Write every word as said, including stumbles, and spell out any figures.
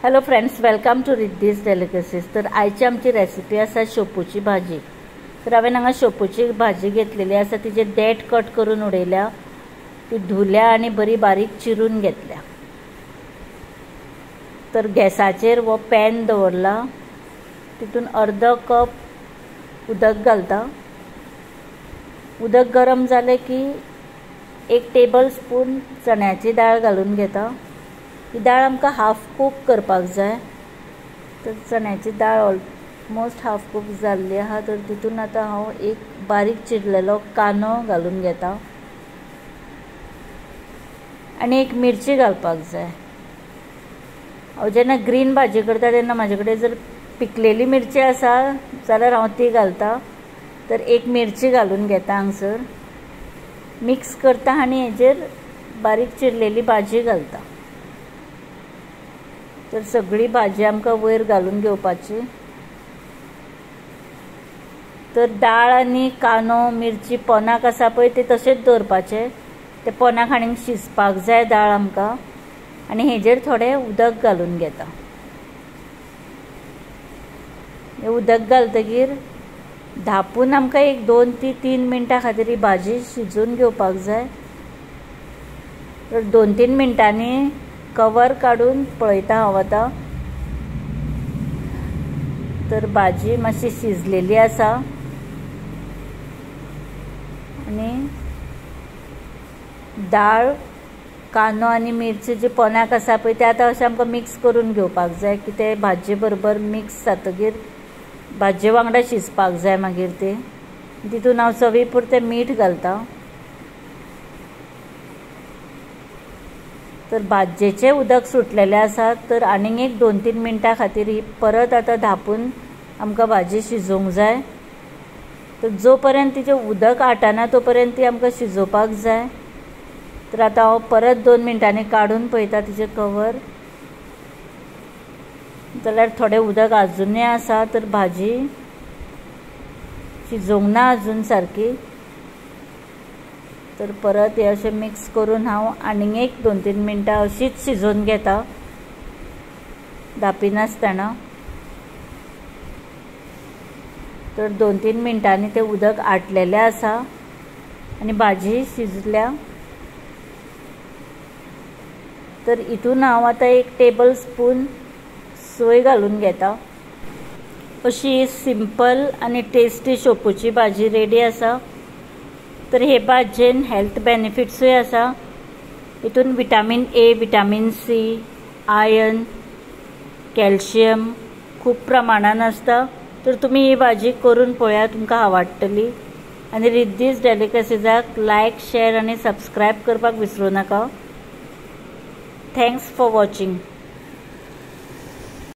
Hello friends, welcome to Riddhi's delicacies. तर आयची आमची रेसिपी आसा शेपूची भाजी। तर हांवें हांगा शेपूची भाजी घेतलेली आसा, तिचे देठ कट करून उडयल्या, ती धुल्या आनी बरी बारीक चिरून घेतल्या। तर गॅसाचेर वो पॅन दवरला, तितून अर्द कप उदक घालता। उदक गरम जालें की एक टेबल स्पून चण्याची दाळ घालून घेता। ही दाळ आमकां हाफ कूक करपाक जाय। तर चण्याची दाळ ऑलमोस्ट हाफ कूक जाल्ली आहा। तर तितून आतां हांव एक बारीक चिरलेलो कांदो घालून घेता आनी एक मिरची घालपाक जाय। हांव जेन्ना ग्रीन भाजी करता तेन्ना म्हाजे कडेन जर पिकलेली मिरची आसा जाल्यार हांव ती घालता। तर एक मिरची घालून घेता हांगसर, मिक्स करता आनी हेजेर बारीक चिरलेली भाजी घालता। तर सगळी भाजी आमकां वयर घालून घेवपाची। तर दाळ आनी कांदो मिरची पोनाक आसा पळय ते तशेंच दवरपाचे। ते पोनाक आनीक शिजपाक जाय दाळ आमकां, आनी हेजेर थोडें उदक घालून घेता। हे उदक घालतकीर धापून आमकां एक दोन ती तीन मिनटां खातीर ही भाजी शिजोवन घेवपाक जाय। तर दोन तीन मिनटांनी कवर काडून पळयता हांव आतां। तर भाजी मातशी शिजलेली आसा आनी दाळ कांदो आनी मिरची जी पोनाक आसा पळय ते आतां अशें आमकां मिक्स करून घेवपाक जाय, की ते भाजये बरोबर मिक्स जातकीर भाजये वांगडा शिजपाक जाय। मागीर ते तितून हांव चवी पुरतें मीठ घालता। तर भाजयेचें उदक सुटलेलें आसा, तर आनीक एक दोन तीन मिनटां खातीर ही परत आतां धापून आमकां भाजी शिजोवंक जाय। तर जो पर्यंत तिचें उदक आटना तो पर्यंत ती आमकां शिजोवपाक जाय। तर आतां हांव परत दोन मिनटांनी काडून पळयता तिचें कवर, जाल्यार थोडें उदक आजुनूय आसा। तर भाजी शिजोवंक ना अजून सारकी। तर परत हे अशें मिक्स करून हांव आनीक एक दोन तीन मिनटां अशीच शिजोवन घेता धापिनासतना। तर दोन तीन मिनटांनी तें उदक आटलेलें आसा आनी भाजी शिजल्या। तर हितून हांव आतां एक टेबल स्पून सोय घालून घेता। अशी सिंपल आनी टेस्टी शेपूची भाजी रेडी आसा। तर हे भाजयेन हेल्थ बेनिफिट्सूय आसा। हितून vitamin A, vitamin C, iron, calcium खूब प्रमाणान आसता। तर तुमी ही भाजी करून पळया, तुमकां आवडटली। आनी रिद्धीज डेलिकसीजाक लायक शेअर आनी सबस्क्रायब करपाक विसरूं नाका। Thanks for watching.